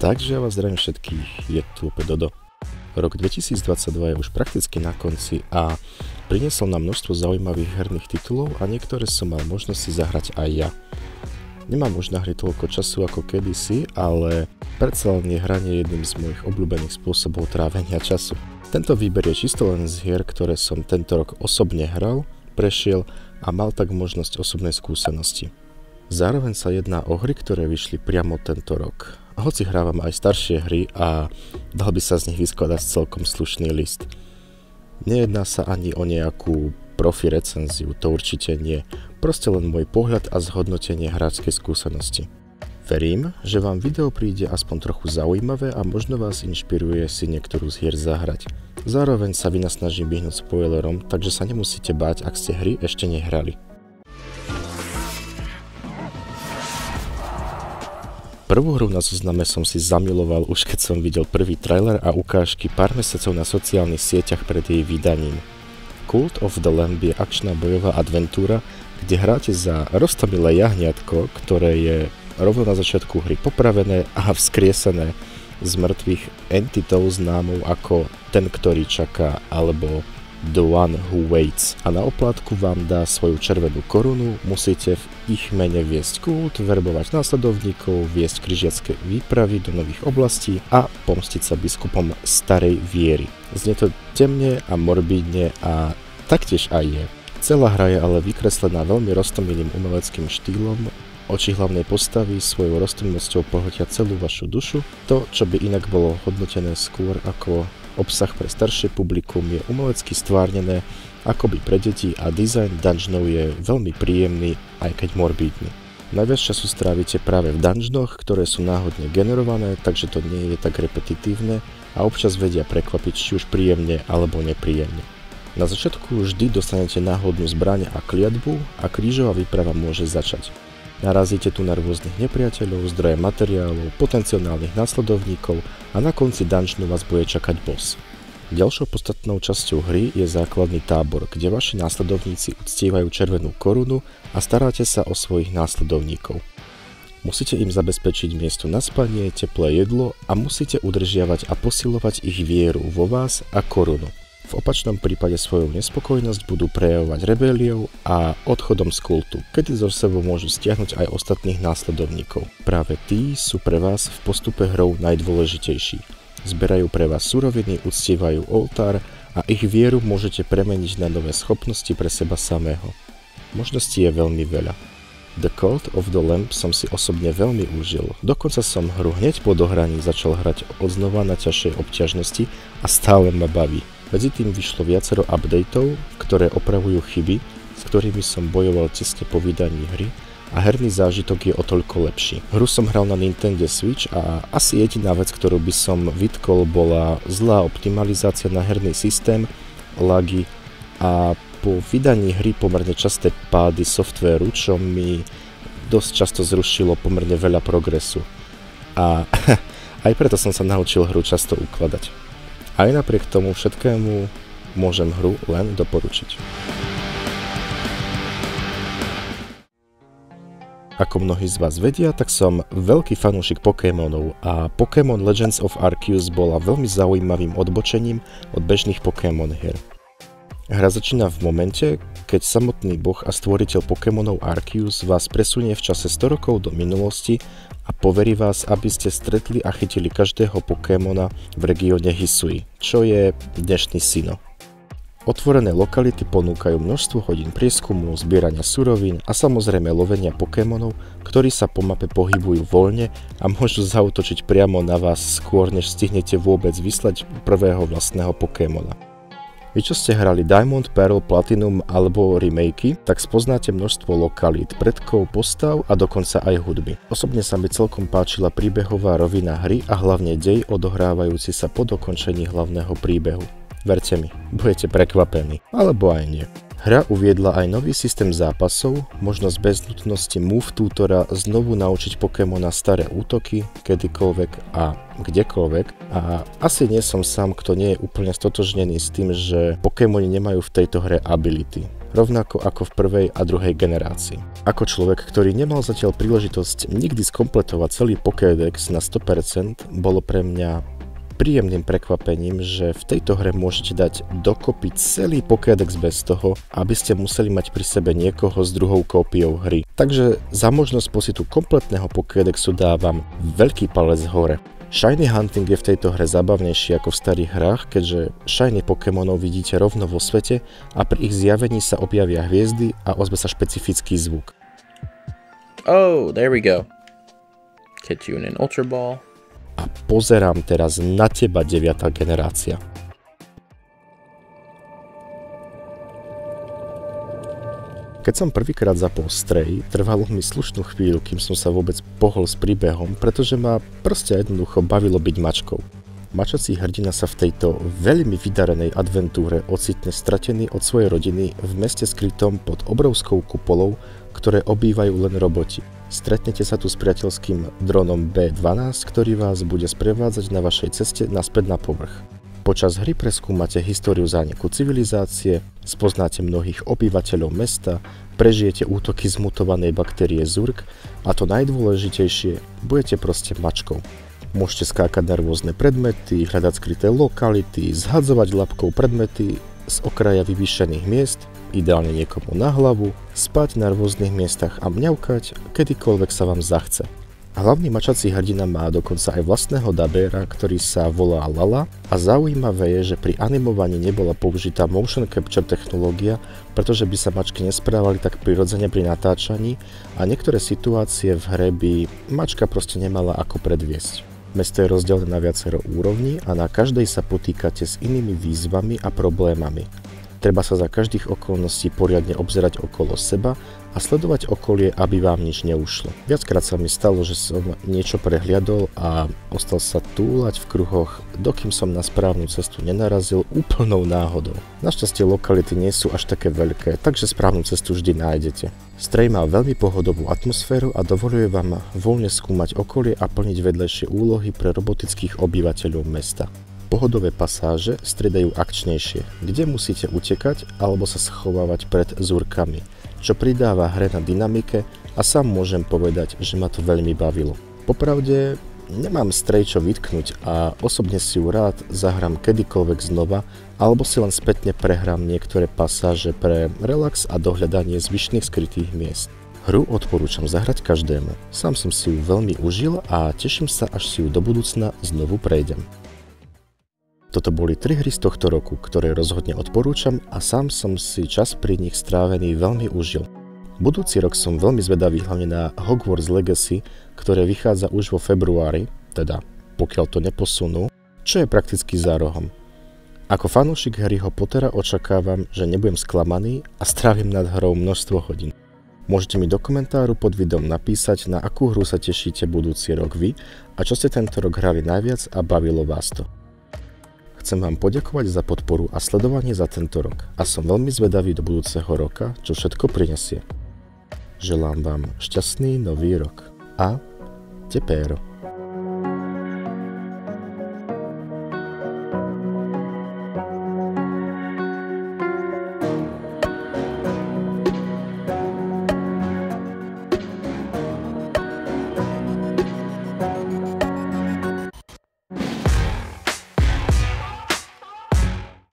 Takže ja vás zdravím všetkých, je tu opäť Dodo. Rok 2022 je už prakticky na konci a priniesol nám množstvo zaujímavých herných titulov a niektoré som mal možnosť si zahrať aj ja. Nemám už na hry toľko času ako kedysi, ale predsa len je hranie jedným z mojich obľúbených spôsobov trávenia času. Tento výber je čisto len z hier, ktoré som tento rok osobne hral, prešiel a mal tak možnosť osobnej skúsenosti. Zároveň sa jedná o hry, ktoré vyšli priamo tento rok. Hoci hrávam aj staršie hry a dal by sa z nich vyskladať celkom slušný list. Nejedná sa ani o nejakú profi recenziu, to určite nie. Proste len môj pohľad a zhodnotenie hráčskej skúsenosti. Verím, že vám video príde aspoň trochu zaujímavé a možno vás inšpiruje si niektorú z hier zahrať. Zároveň sa vynasnažím vyhnúť spoilerom, takže sa nemusíte báť, ak ste hry ešte nehrali. Prvú hru na zozname som si zamiloval už keď som videl prvý trailer a ukážky pár mesiacov na sociálnych sieťach pred jej vydaním. Cult of the Lamb je akčná bojová adventúra, kde hráte za roztomilé jahniatko, ktoré je rovno na začiatku hry popravené a vzkriesené z mŕtvych entitou známou ako Ten, ktorý čaká, alebo The One Who Waits. A na oplátku vám dá svoju červenú korunu, musíte v ich mene viesť kult, verbovať následovníkov, viesť križiacké výpravy do nových oblastí a pomstiť sa biskupom starej viery. Znie to temne a morbídne a taktiež aj je. Celá hra je ale vykreslená veľmi roztomilým umeleckým štýlom, oči hlavnej postavy svojou roztomilosťou pohltia celú vašu dušu. To, čo by inak bolo hodnotené skôr ako obsah pre staršie publikum, je umelecky stvárnené akoby pre deti a dizajn dungeonov je veľmi príjemný, aj keď morbídny. Najviac času strávite práve v dungeonoch, ktoré sú náhodne generované, takže to nie je tak repetitívne a občas vedia prekvapiť či už príjemne alebo nepríjemne. Na začiatku vždy dostanete náhodnú zbraň a kliatbu a krížová výprava môže začať. Narazíte tu na rôznych nepriateľov, zdroje materiálov, potenciálnych následovníkov a na konci dungeonu vás bude čakať boss. Ďalšou podstatnou časťou hry je základný tábor, kde vaši následovníci uctievajú červenú korunu a staráte sa o svojich následovníkov. Musíte im zabezpečiť miesto na spanie, teplé jedlo a musíte udržiavať a posilovať ich vieru vo vás a korunu. V opačnom prípade svoju nespokojnosť budú prejavovať rebéliou a odchodom z kultu, kedy zo sebou môžu stiahnuť aj ostatných následovníkov. Práve tí sú pre vás v postupe hrou najdôležitejší. Zberajú pre vás suroviny, uctievajú oltár a ich vieru môžete premeniť na nové schopnosti pre seba samého. Možností je veľmi veľa. The Cult of the Lamb som si osobne veľmi užil. Dokonca som hru hneď po dohraní začal hrať odznova na ťažšej obťažnosti a stále ma baví. Medzi tým vyšlo viacero updateov, ktoré opravujú chyby, s ktorými som bojoval tesne po vydaní hry a herný zážitok je o toľko lepší. Hru som hral na Nintendo Switch a asi jediná vec, ktorú by som vytkol, bola zlá optimalizácia na herný systém, lagy a po vydaní hry pomerne časté pády softvéru, čo mi dosť často zrušilo pomerne veľa progresu. A aj preto som sa naučil hru často ukladať. Aj napriek tomu všetkému môžem hru len doporučiť. Ako mnohí z vás vedia, tak som veľký fanúšik Pokémonov a Pokémon Legends of Arceus bola veľmi zaujímavým odbočením od bežných Pokémon hier. Hra začína v momente, keď samotný boh a stvoriteľ Pokémonov Arceus vás presunie v čase 100 rokov do minulosti a poverí vás, aby ste stretli a chytili každého Pokémona v regióne Hisui, čo je dnešný Sinnoh. Otvorené lokality ponúkajú množstvo hodín prieskumu, zbierania surovín a samozrejme lovenia Pokémonov, ktorí sa po mape pohybujú voľne a môžu zaútočiť priamo na vás skôr, než stihnete vôbec vyslať prvého vlastného Pokémona. Vy čo ste hrali Diamond, Pearl, Platinum alebo remakey, tak spoznáte množstvo lokalít, predkov, postav a dokonca aj hudby. Osobne sa mi celkom páčila príbehová rovina hry a hlavne dej odohrávajúci sa po dokončení hlavného príbehu. Verte mi, budete prekvapení, alebo aj nie. Hra uviedla aj nový systém zápasov, možnosť bez nutnosti move tutora znovu naučiť Pokémona staré útoky, kedykoľvek a kdekoľvek. A asi nie som sám, kto nie je úplne stotožnený s tým, že Pokémoni nemajú v tejto hre ability. rovnako ako v prvej a druhej generácii. Ako človek, ktorý nemal zatiaľ príležitosť nikdy skompletovať celý Pokédex na 100%, bolo pre mňa príjemným prekvapením, že v tejto hre môžete dať dokopy celý Pokédex bez toho, aby ste museli mať pri sebe niekoho s druhou kópiou hry. Takže za možnosť pocitu kompletného Pokédexu dávam veľký palec hore. Shiny hunting je v tejto hre zabavnejší ako v starých hrách, keďže shiny Pokémonov vidíte rovno vo svete a pri ich zjavení sa objavia hviezdy a ozve sa špecifický zvuk. Oh, there we go. Catch you in an Ultra Ball. A pozerám teraz na teba, 9. generácia. Keď som prvýkrát zapol Stray, trvalo mi slušnú chvíľu, kým som sa vôbec pohol s príbehom, pretože ma proste jednoducho bavilo byť mačkou. Mačací hrdina sa v tejto veľmi vydarenej adventúre ocitne stratený od svojej rodiny v meste skrytom pod obrovskou kupolou, ktoré obývajú len roboti. Stretnete sa tu s priateľským dronom B12, ktorý vás bude sprevádzať na vašej ceste naspäť na povrch. Počas hry preskúmate históriu zániku civilizácie, spoznáte mnohých obyvateľov mesta, prežijete útoky zmutovanej baktérie Zurg a to najdôležitejšie, budete proste mačkou. Môžete skákať na rôzne predmety, hľadať skryté lokality, zhadzovať labkou predmety z okraja vyvýšených miest, ideálne niekomu na hlavu, spať na rôznych miestach a mňaukať, kedykoľvek sa vám zachce. Hlavný mačací hrdina má dokonca aj vlastného dabéra, ktorý sa volá Lala a zaujímavé je, že pri animovaní nebola použitá motion capture technológia, pretože by sa mačky nesprávali tak prirodzene pri natáčaní a niektoré situácie v hre by mačka proste nemala ako predviesť. Mesto je rozdelené na viacero úrovní a na každej sa potýkate s inými výzvami a problémami. Treba sa za každých okolností poriadne obzerať okolo seba a sledovať okolie, aby vám nič neušlo. Viackrát sa mi stalo, že som niečo prehliadol a ostal sa túlať v kruhoch, dokým som na správnu cestu nenarazil úplnou náhodou. Našťastie lokality nie sú až také veľké, takže správnu cestu vždy nájdete. Stray má veľmi pohodovú atmosféru a dovoľuje vám voľne skúmať okolie a plniť vedlejšie úlohy pre robotických obyvateľov mesta. Pohodové pasáže striedajú akčnejšie, kde musíte utekať alebo sa schovávať pred zúrkami, čo pridáva hre na dynamike a sám môžem povedať, že ma to veľmi bavilo. Popravde nemám Stray čo vytknúť a osobne si ju rád zahrám kedykoľvek znova alebo si len spätne prehrám niektoré pasáže pre relax a dohľadanie zvyšných skrytých miest. Hru odporúčam zahrať každému, sám som si ju veľmi užil a teším sa, až si ju do budúcna znovu prejdem. Toto boli 3 hry z tohto roku, ktoré rozhodne odporúčam a sám som si čas pri nich strávený veľmi užil. Budúci rok som veľmi zvedavý hlavne na Hogwarts Legacy, ktoré vychádza už vo februári, teda pokiaľ to neposunú, čo je prakticky za rohom. Ako fanúšik Harryho Pottera očakávam, že nebudem sklamaný a strávim nad hrou množstvo hodín. Môžete mi do komentáru pod videom napísať, na akú hru sa tešíte budúci rok vy a čo ste tento rok hrali najviac a bavilo vás to. Chcem vám poďakovať za podporu a sledovanie za tento rok a som veľmi zvedavý do budúceho roka, čo všetko prinesie. Želám vám šťastný nový rok. A te pero.